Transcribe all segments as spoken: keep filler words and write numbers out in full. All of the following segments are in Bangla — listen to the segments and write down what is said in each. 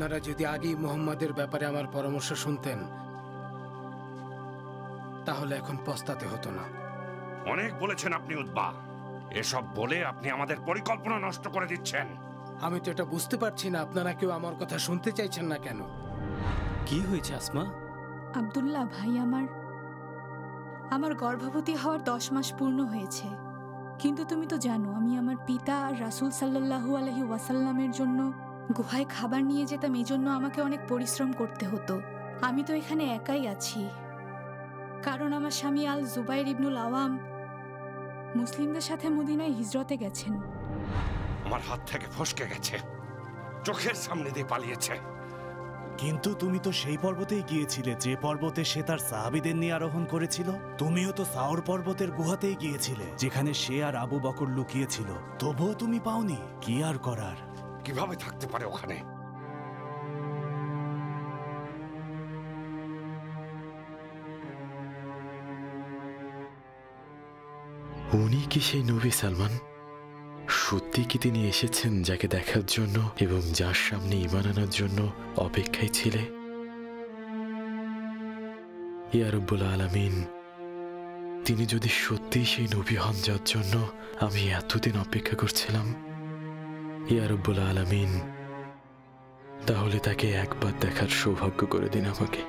আপনারা যদি আগেই মুহাম্মাদের ব্যাপারে আমার পরামর্শ শুনতেন তাহলে এখন পস্তাতে হতো না। অনেক বলেছেন আপনি উতবা, এসব বলে আপনি আমাদের পরিকল্পনা নষ্ট করে দিচ্ছেন। আমি তো এটা বুঝতে পারছি না আপনারা কেউ আমার কথা শুনতে চাইছেন না কেন। কি হয়েছে আসমা? আব্দুল্লাহ ভাই, আমার আমার গর্ভবতী হওয়ার দশ মাস পূর্ণ হয়েছে, কিন্তু তুমি তো জানো আমি আমার পিতা আর রাসূল সাল্লাল্লাহু আলাইহি ওয়াসাল্লামের জন্য গুহায় খাবার নিয়ে যেতাম, এই জন্য আমাকে অনেক পরিশ্রম করতে হতো। আমি তো এখানে একাই আছি, কারণ আমার স্বামী আল জুবাইর ইবনুল আওয়াম মুসলিমদের সাথে মদিনায় হিজরতে গেছেন। আমার হাত থেকে ফসকে গেছে, চোখের সামনে দিয়ে পালিয়েছে। কিন্তু তুমি তো সেই পর্বতেই গিয়েছিলে যে পর্বতে সে তার সাহাবীদের নিয়ে আরোহণ করেছিল। তুমিও তো সাওর পর্বতের গুহাতেই গিয়েছিলে যেখানে সে আর আবু বকর লুকিয়েছিল, তবুও তুমি পাওনি। কি আর করার? কিভাবে থাকতে পারে ওখানে? উনি কি সেই নবী সালমান? সত্যি কি তিনি এসেছেন যাকে দেখার জন্য এবং যার সামনে ঈমান আনার জন্য অপেক্ষায় ছিলে? ইয়া রব্বুল আলামিন, তিনি যদি সত্যিই সেই নবী হন যার জন্য আমি এতদিন অপেক্ষা করছিলাম, ইয়া রব্বুল আলামিন, তাহলে তাকে একবার দেখার সৌভাগ্য করে দিন আমাকে।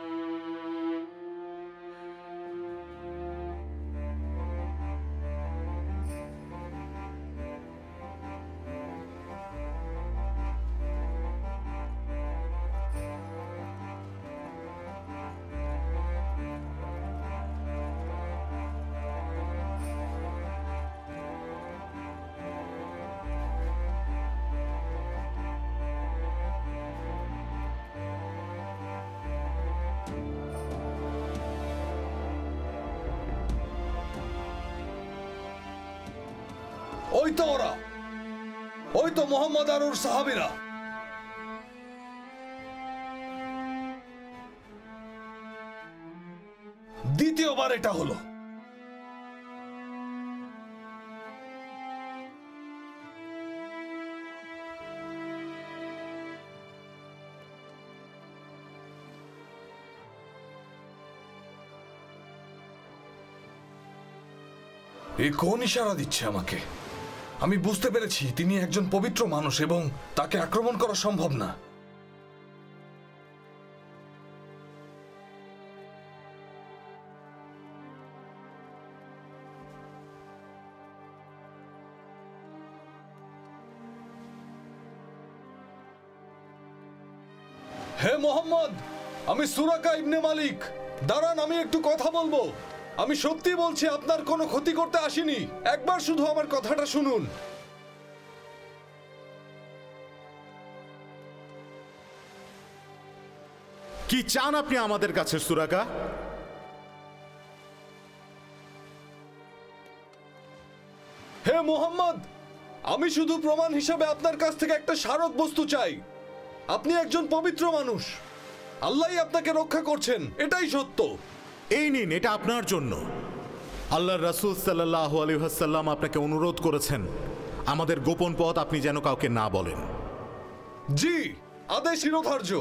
ওই তো ওরা, ওই তো মোহাম্মদ আর ওর সাহাবীরা। দ্বিতীয়বার এটা হলো। এ কোন ইশারা দিচ্ছে আমাকে? আমি বুঝতে পেরেছি তিনি একজন পবিত্র মানুষ এবং তাকে আক্রমণ করা সম্ভব না। হে মোহাম্মদ, আমি সুরাকা ইবনে মালিক। দাঁড়ান, আমি একটু কথা বলবো। আমি সত্যি বলছি, আপনার কোনো ক্ষতি করতে আসিনি। একবার শুধু আমার কথাটা শুনুন। কি চান আপনি আমাদের কাছে সুরাকা? হে মোহাম্মদ, আমি শুধু প্রমাণ হিসাবে আপনার কাছ থেকে একটা স্মারক বস্তু চাই। আপনি একজন পবিত্র মানুষ, আল্লাহই আপনাকে রক্ষা করছেন, এটাই সত্য। এই নিন, এটা আপনার জন্য। আল্লাহর রাসূল সাল্লাল্লাহু আলাইহি ওয়াসাল্লাম আপনাকে অনুরোধ করেছেন আমাদের গোপন পথ আপনি যেন কাউকে না বলেন। জি, আদেশ শিরোধার্য।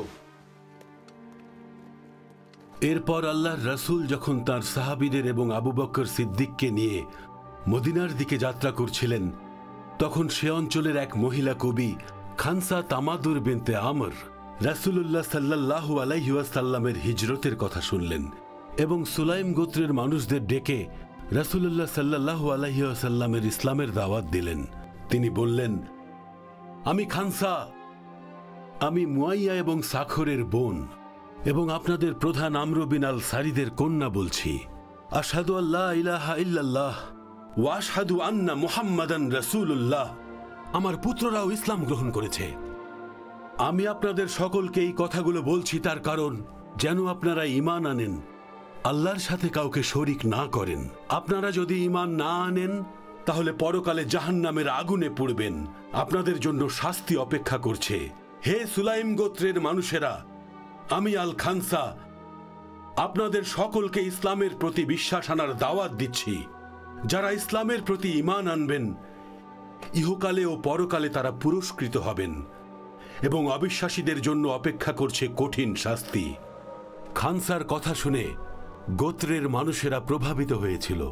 এরপর আল্লাহর রাসূল যখন তার সাহাবীদের এবং আবু বকর সিদ্দিককে নিয়ে মদিনার দিকে যাত্রা করছিলেন, তখন সে অঞ্চলের এক মহিলা কবি খানসা তামাদুর বিনতে আমর রাসূলুল্লাহ সাল্লাল্লাহু আলাইহি ওয়াসাল্লামের হিজরতের কথা শুনলেন এবং সুলাইম গোত্রের মানুষদের ডেকে রাসূলুল্লাহ সাল্লাল্লাহু আলাইহি ওয়াসাল্লামের ইসলামের দাওয়াত দিলেন। তিনি বললেন, আমি খানসা, আমি মুয়াইয়া এবং সাখরের বোন এবং আপনাদের প্রধান আমর বিন আল সারিদের কন্যা বলছি, আশহাদু আল্লা ইলাহা ইল্লাল্লাহ ওয়া আশহাদু আন্না মুহাম্মাদান রাসূলুল্লাহ। আমার পুত্ররাও ইসলাম গ্রহণ করেছে। আমি আপনাদের সকলকে এই কথাগুলো বলছি তার কারণ যেন আপনারা ঈমান আনেন, আল্লাহর সাথে কাউকে শরীক না করেন। আপনারা যদি ঈমান না আনেন তাহলে পরকালে জাহান্নামের আগুনে পুড়বেন। আপনাদের জন্য শাস্তি অপেক্ষা করছে। হে সুলাইম গোত্রের মানুষেরা, আমি আল খানসা আপনাদের সকলকে ইসলামের প্রতি বিশ্বাস আনার দাওয়াত দিচ্ছি। যারা ইসলামের প্রতি ঈমান আনবেন ইহকালে ও পরকালে তারা পুরস্কৃত হবেন এবং অবিশ্বাসীদের জন্য অপেক্ষা করছে কঠিন শাস্তি। খানসার কথা শুনে গোত্রের মানুষেরা প্রভাবিত হয়েছিল।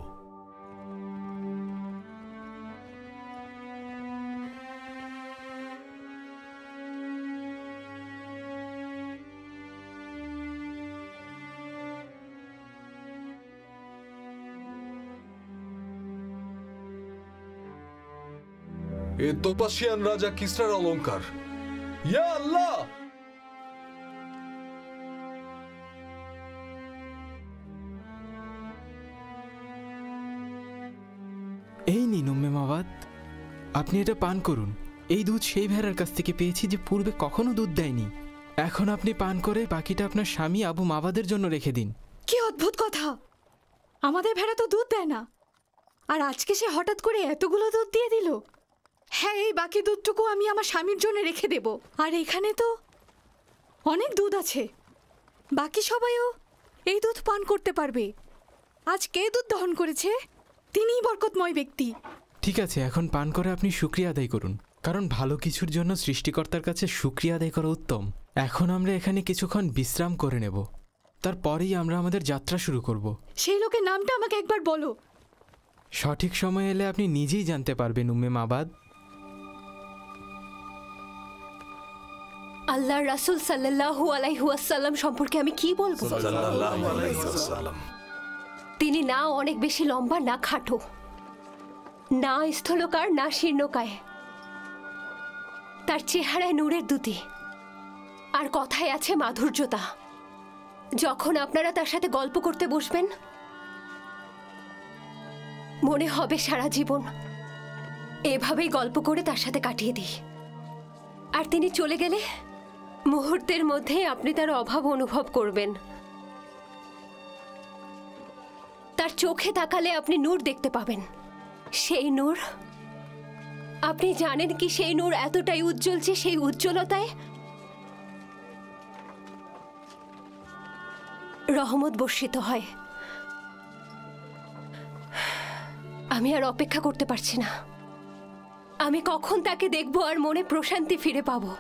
এ তোপাসিয়ান রাজা কিসরার অলংকার। ইয়া আল্লাহ! এই নিন উম্মে মাওয়াদ, আপনি এটা পান করুন। এই দুধ সেই ভেড়ার কাছ থেকে পেয়েছি যে পূর্বে কখনো দুধ দেয়নি। এখন আপনি পান করে বাকিটা আপনার স্বামী আবু মাওয়াদের জন্য রেখে দিন। কি অদ্ভুত কথা! আমাদের ভেড়া তো দুধ দেয় না, আর আজকে সে হঠাৎ করে এতগুলো দুধ দিয়ে দিল। হ্যাঁ, এই বাকি দুধটুকু আমি আমার স্বামীর জন্য রেখে দেব। আর এখানে তো অনেক দুধ আছে, বাকি সবাইও এই দুধ পান করতে পারবে। আজ কে দুধ দহন করেছে তিনিই বরকতময় ব্যক্তি। ঠিক আছে, এখন পান করে আপনি শুকরিয়া আদায় করুন, কারণ ভালো কিছুর জন্য সৃষ্টিকর্তার কাছে শুকরিয়া আদায় করা উত্তম। এখন আমরা এখানে কিছুক্ষণ বিশ্রাম করে নেব, তারপরেই আমরা আমাদের যাত্রা শুরু করব। সেই লোকের নামটা আমাকে একবার বলো। সঠিক সময় এলে আপনি নিজেই জানতে পারবেন উম্মে মাওয়াদ। আল্লাহর রাসূল সাল্লাল্লাহু আলাইহি ওয়াসাল্লাম সম্পর্কে আমি কি বলবো? তিনি না অনেক বেশি লম্বা, না খাটো, না স্থলকার, না শীর্ণকায়। তার চেহারায় নূরের দ্যুতি, আর কথায় আছে মাধুর্যতা। যখন আপনারা তার সাথে গল্প করতে বসবেন, মনে হবে সারা জীবন এভাবেই গল্প করে তার সাথে কাটিয়ে দিই। আর তিনি চলে গেলে মুহূর্তের মধ্যে আপনি তার অভাব অনুভব করবেন। তার চোখে তাকালে আপনি নূর দেখতে পাবেন। সেই নূর, আপনি জানেন কি সেই নূর এতটাই উজ্জ্বল যে সেই উজ্জ্বলতায় রহমত বর্ষিত হয়। আমি আর অপেক্ষা করতে পারছি না। আমি কখন তাকে দেখব আর মনে প্রশান্তি ফিরে পাবো।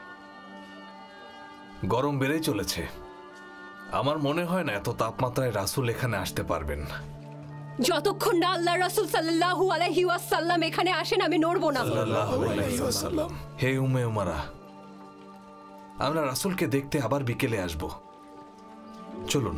গরম বেড়েই চলেছে। আমার মনে হয় না এত তাপমাত্রায় রাসূল এখানে আসতে পারবেন। যতক্ষণ না আল্লাহ রাসূল সাল্লাল্লাহু আলাইহি ওয়াসাল্লাম এখানে আসেন, আমি নড়বো না। সাল্লাল্লাহু আলাইহি ওয়াসাল্লাম। হে উম্মে উমারা, আমরা রাসূলকে দেখতে আবার বিকেলে আসব। চলুন।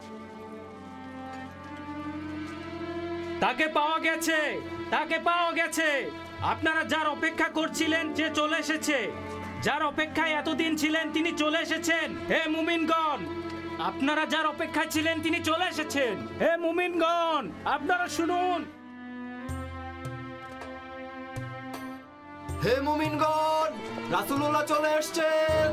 তাকে পাওয়া গেছে, তাকে পাওয়া গেছে। আপনারা যার অপেক্ষা করছিলেন যে চলে এসেছে। যার অপেক্ষায় এতদিন ছিলেন তিনি চলে এসেছেন। হে মুমিনগণ, আপনারা যার অপেক্ষায় ছিলেন তিনি চলে এসেছেন। হে মুমিনগণ, আপনারা শুনুন। হে মুমিনগণ, রাসূলুল্লাহ চলে এসেছেন।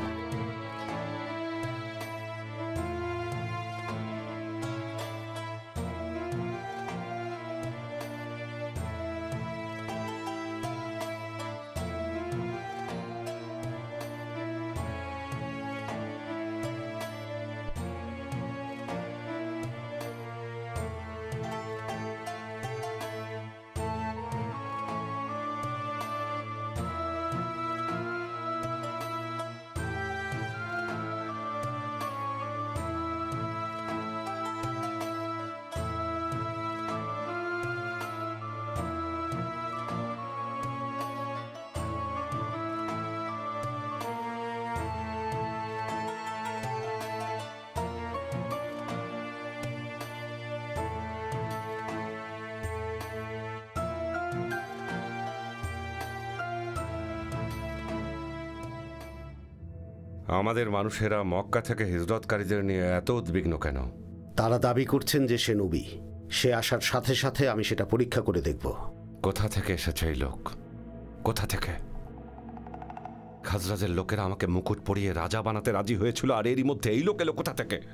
আমাদের মানুষেরা মক্কা থেকে হিজরতকারীদের নিয়ে এত উদ্বিগ্ন কেন? তারা দাবি করছেন যে সে নবী। সে আসার সাথে সাথে আমি সেটা পরীক্ষা করে দেখব। কোথা থেকে এসেছে এই লোক? কোথা থেকে? খাজরাজের লোকেরা আমাকে মুকুট পরিয়ে রাজা বানাতে রাজি হয়েছিল, আর এরই মধ্যে এই লোক এলো কোথা থেকে?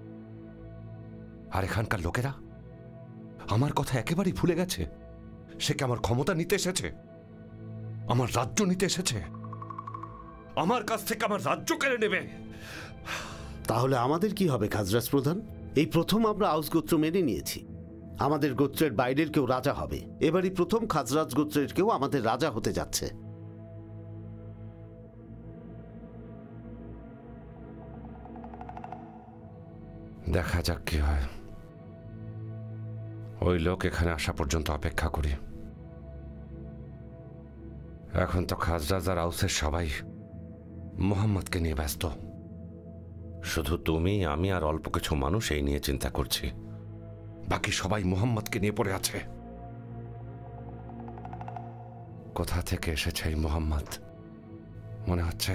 আর এখানকার লোকেরা আমার কথা একেবারেই ভুলে গেছে। সে কি আমার ক্ষমতা নিতে এসেছে? আমার রাজ্য নিতে এসেছে? আমার কাছ থেকে আমার রাজ্য কেড়ে নেবে? তাহলে আমাদের কি হবে খাজরাজ প্রধান? এই প্রথম আমরা আউস গোত্র মেনে নিয়েছি। আমাদের গোত্রের বাইরের কেউ রাজা হবে। এবারই প্রথম খাজরাজ গোত্রের কেউ আমাদের রাজা হতে যাচ্ছে। দেখা যাক কি হয়। ওই লোক এখানে আসা পর্যন্ত অপেক্ষা করি। এখন তো খাজরাজ আর আউসের সবাই মোহাম্মদকে নিয়ে ব্যস্ত। শুধু তুমি, আমি আর অল্প কিছু মানুষ এই নিয়ে চিন্তা করছি। বাকি সবাই মোহাম্মদকে নিয়ে পড়ে আছে। কোথা থেকে এসেছে এই মোহাম্মদ? মনে হচ্ছে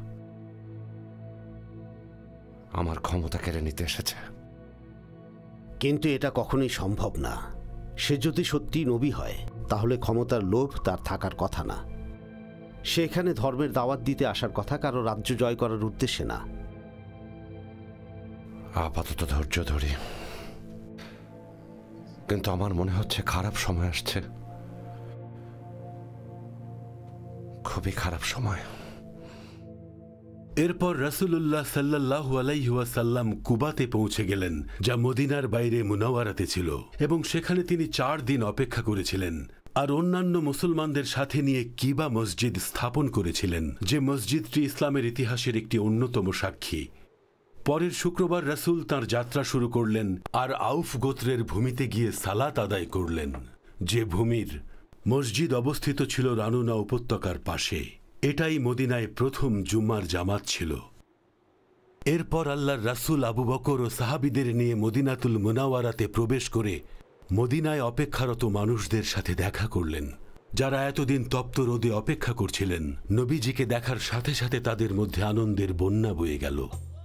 আমার ক্ষমতা কেড়ে নিতে এসেছে। কিন্তু এটা কখনোই সম্ভব না। সে যদি সত্যি নবী হয় তাহলে ক্ষমতার লোভ তার থাকার কথা না। সে এখানে ধর্মের দাওয়াত দিতে আসার কথা, কারো রাজ্য জয় করার উদ্দেশ্যে না। আপাতত ধৈর্য ধরি, কিন্তু আমার মনে হচ্ছে খারাপ সময় আসছে, খুবই খারাপ সময়। এরপর রাসূলুল্লাহ সাল্লাল্লাহু আলাইহি ওয়াসাল্লাম কুবাতে পৌঁছে গেলেন, যা মদিনার বাইরে মুনাওয়ারাতে ছিল, এবং সেখানে তিনি চার দিন অপেক্ষা করেছিলেন আর অন্যান্য মুসলমানদের সাথে নিয়ে কিবা মসজিদ স্থাপন করেছিলেন, যে মসজিদটি ইসলামের ইতিহাসের একটি অন্যতম সাক্ষী। পরের শুক্রবার রাসূল তাঁর যাত্রা শুরু করলেন আর আউফ গোত্রের ভূমিতে গিয়ে সালাত আদায় করলেন, যে ভূমির মসজিদ অবস্থিত ছিল রানুনা উপত্যকার পাশে। এটাই মদিনায় প্রথম জুম্মার জামাত ছিল। এরপর আল্লাহর রাসূল আবু বকর ও সাহাবীদের নিয়ে মদিনাতুল মুনাওয়ারাতে প্রবেশ করে মদিনায় অপেক্ষারত মানুষদের সাথে দেখা করলেন, যারা এতদিন তপ্ত রোদে অপেক্ষা করছিলেন। নবীজিকে দেখার সাথে সাথে তাদের মধ্যে আনন্দের বন্যা বয়ে গেল।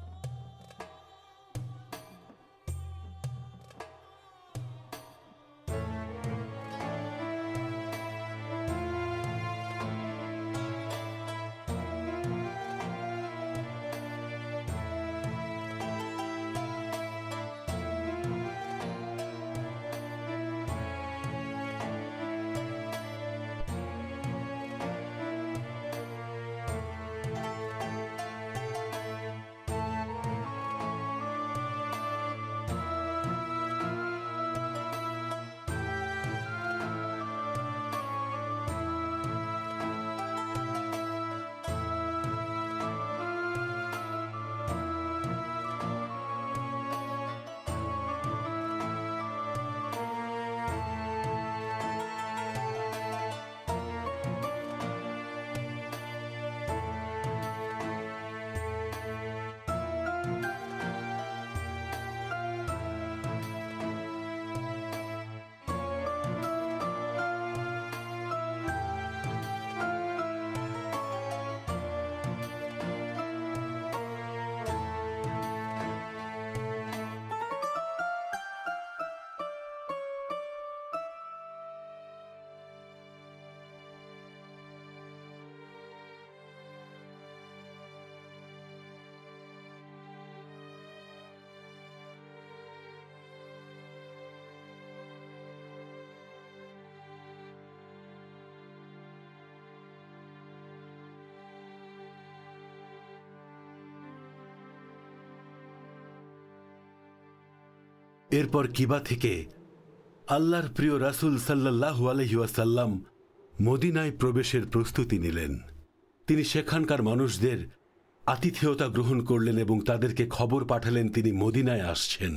এরপর কিবা থেকে আল্লাহর প্রিয় রাসূল সাল্লাল্লাহু আলাইহি ওয়াসাল্লাম মদিনায় প্রবেশের প্রস্তুতি নিলেন। তিনি সেখানকার মানুষদের আতিথেয়তা গ্রহণ করলেন এবং তাদেরকে খবর পাঠালেন তিনি মদিনায় আসছেন,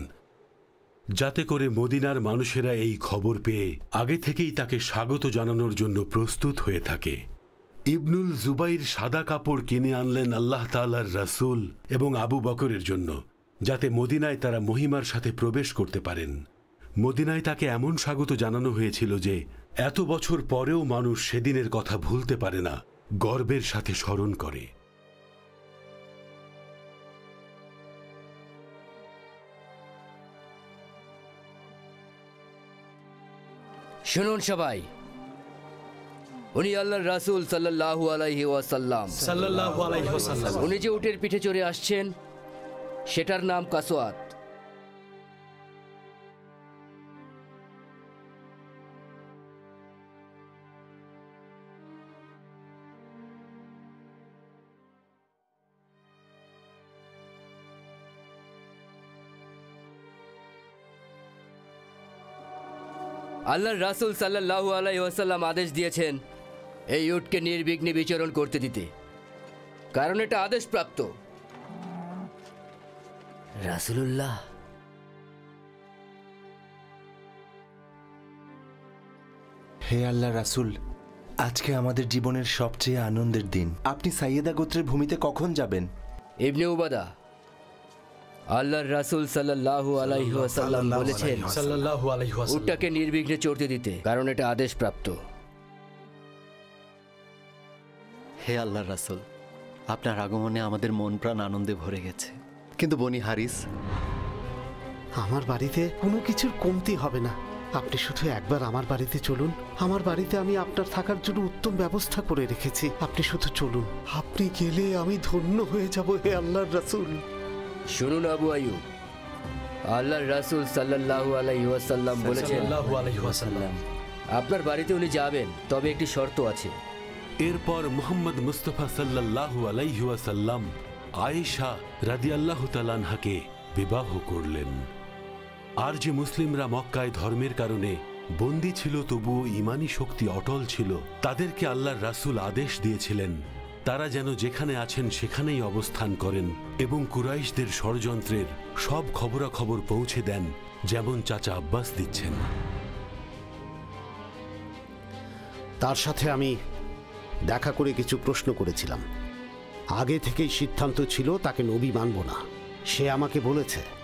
যাতে করে মদিনার মানুষেরা এই খবর পেয়ে আগে থেকেই তাকে স্বাগত জানানোর জন্য প্রস্তুত হয়ে থাকে। ইবনুল জুবাইর সাদা কাপড় কিনে আনলেন আল্লাহ তাআলার রাসূল এবং আবু বকরের জন্য, যাতে মদিনায় তারা মহিমার সাথে প্রবেশ করতে পারেন। মদিনায় তাকে এমন স্বাগত জানানো হয়েছিল যে এত বছর পরেও মানুষ সেদিনের কথা ভুলতে পারে না, গর্বের সাথে স্মরণ করে। শুনুন সবাই, উনি আল্লাহর রাসূল সাল্লাল্লাহু আলাইহি ওয়াসাল্লাম সাল্লাল্লাহু আলাইহি ওয়াসাল্লাম। উনি যে উটের পিঠে চড়ে আসছেন সেটার নাম কাসওয়াত। আল্লাহর রাসূল সাল্লাল্লাহু আলাইহি ওয়াসাল্লাম আদেশ দিয়েছেন এই উটকে নির্বিঘ্নে বিচরণ করতে দিতে, কারণ এটা আদেশপ্রাপ্ত। রাসূলুল্লাহ হে আল্লাহ রাসূল, আজকে আমাদের জীবনের সবচেয়ে আনন্দের দিন। আপনি সাইয়েদা গোত্রের ভূমিতে কখন যাবেন? ইবনে উবাদা, আল্লাহর রাসূল সাল্লাল্লাহু আলাইহি ওয়াসাল্লাম বলেছেন সাল্লাল্লাহু আলাইহি ওয়াসাল্লাম উটটাকে নির্বিঘ্নে চড়তে দিতে, কারণ এটা আদেশপ্রাপ্ত। হে আল্লাহর রাসূল, আপনার আগমনে আমাদের মন প্রাণ আনন্দে ভরে গেছে। কিন্তু বনি হারিস, আমার বাড়িতে কোনো কিছুর কমতি হবে না। আপনি শুধু একবার আমার বাড়িতে চলুন। আমার বাড়িতে আমি আপনার থাকার জন্য উত্তম ব্যবস্থা করে রেখেছি। আপনি শুধু চলুন। আপনি গেলে আমি ধন্য হয়ে যাব হে আল্লাহর রাসূল। শুনুন আবু আইয়ুব, আল্লাহর রাসূল সাল্লাল্লাহু আলাইহি ওয়াসাল্লাম বলেছেন সাল্লাল্লাহু আলাইহি ওয়াসাল্লাম আপনার বাড়িতে উনি যাবেন, তবে একটি শর্ত আছে। এরপর মুহাম্মদ মুস্তাফা সাল্লাল্লাহু আলাইহি ওয়াসাল্লাম আয়েশা রাদিয়াল্লাহু তাআলা আনহাকে বিবাহ করলেন। আর যে মুসলিমরা মক্কায় ধর্মের কারণে বন্দী ছিল তবুও ঈমানি শক্তি অটল ছিল, তাদেরকে আল্লাহর রাসূল আদেশ দিয়েছিলেন তারা যেন যেখানে আছেন সেখানেই অবস্থান করেন এবং কুরাইশদের ষড়যন্ত্রের সব খবরাখবর পৌঁছে দেন, যেমন চাচা আব্বাস দিচ্ছেন। তার সাথে আমি দেখা করে কিছু প্রশ্ন করেছিলাম। আগে থেকেই সিদ্ধান্ত ছিল তাকে নবী মানব না। সে আমাকে বলেছে